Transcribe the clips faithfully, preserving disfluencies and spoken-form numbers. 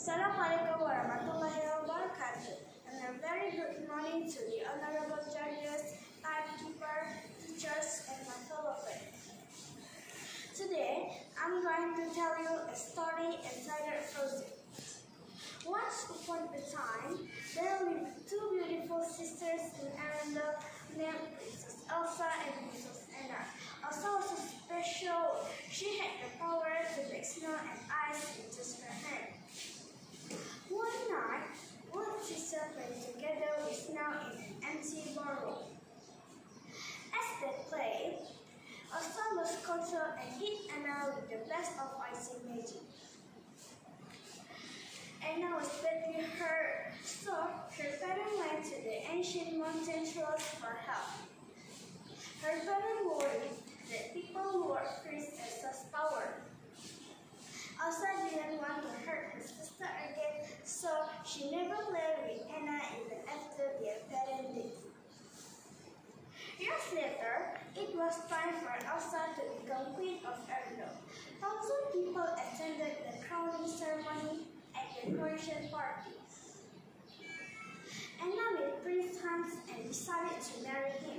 Assalamualaikum warahmatullahi wabarakatuh, and a very good morning to the honorable judges, timekeeper, teachers, and my fellow friends. Today, I'm going to tell you a story inside Frozen. Once upon a time, there lived two beautiful sisters in Arendelle named Princess Elsa and Princess Anna. Elsa was so special. She had the power to make snow and ice with just her hand. One night, both sisters played together with snow in an empty ballroom. As they played, Elsa lost control and hit Anna with the blast of icing magic. Anna was badly hurt, so her parents went to the ancient mountain trolls for help. Her parents worried that people would freeze Elsa's power. Elsa didn't want to hurt her sister again, so she never played with Anna even after their parents did. Years later, it was time for Elsa to become Queen of Arendelle. Thousands of people attended the crowning ceremony at the coronation party. Anna met Prince Hans and decided to marry him.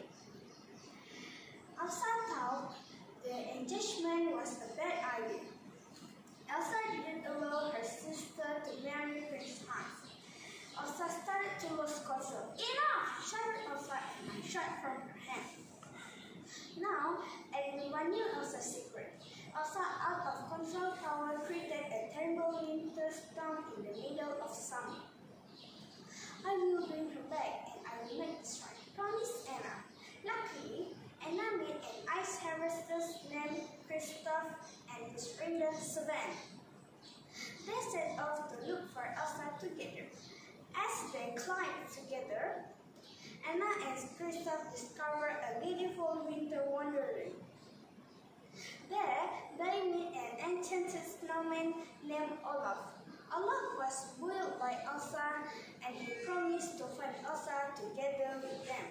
Elsa thought the engagement was a bad idea. Elsa didn't allow her sister to marry Prince Hans. Elsa started to lose control. Enough! Shouted Elsa and shot from her hand. Now, everyone knew Elsa's secret. Elsa, out of control power, created a terrible winter storm in the middle of summer. I will bring her back and I will make this right, promised Anna. Luckily, Anna met an ice harvester named Kristoff and his friend Sven. They set off to look for Elsa together. As they climbed together, Anna and Kristoff discovered a beautiful winter wonderland. There, they met an enchanted snowman named Olaf. Olaf was built by Elsa and he promised to find Elsa together with them.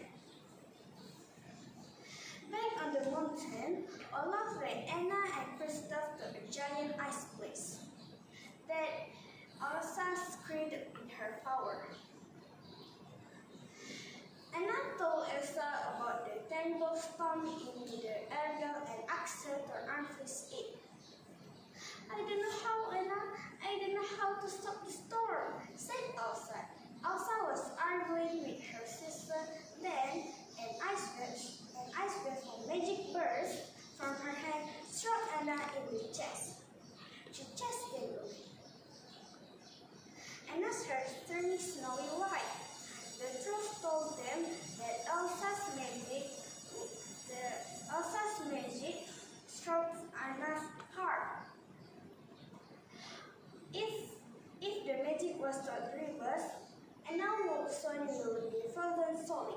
Back on the mountain, Olaf led Anna and Kristoff to a giant ice place that Elsa created with her power. Anna told Elsa about the terrible storm in the Arendelle and asked her to unfreeze it. I don't know how, Anna. I don't know how to stop the storm, said Elsa. Elsa was arguing with her sister. Then, an ice wave, an ice wave of magic burst from her hand, struck Anna in the chest. She just tingled. Anna's hair turned snowy white. The trolls told them that Elsa's magic, the Elsa's magic struck Anna's heart. If if the magic was not reversed, Anna would soon will be frozen solid.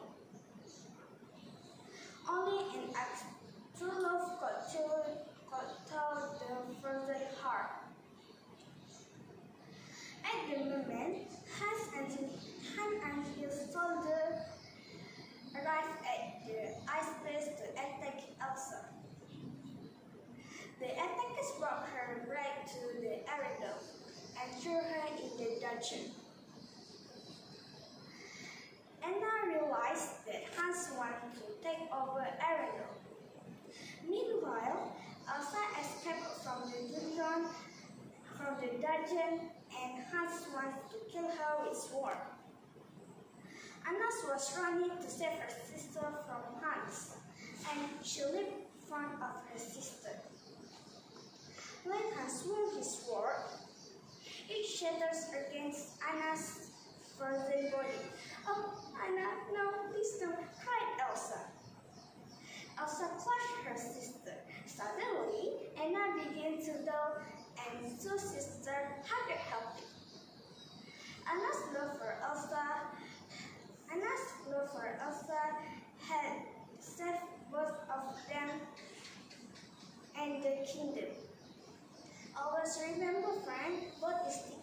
Only an act true love could tell the frozen heart. At the moment, Hans and Hans and his soldiers arrived at the ice place to attack Elsa. The attackers brought her back to the Arendelle and threw her in the dungeon. Anna realized that Hans wanted to take over Arendelle. Meanwhile, Elsa escaped from the dungeon, from the dungeon, and Hans wanted to kill her with sword. Anna was running to save her sister from Hans, and she leaped in front of her sister. When Hans swung his sword, it shatters against Anna's frozen body. Oh, Anna, no, please don't, cried Elsa. Elsa clutched her sister. Suddenly, Anna began to dull and two sisters hugged helping. Anna's love for Elsa, Anna's love for Elsa had saved both of them and the kingdom. Always remember, friend, both is the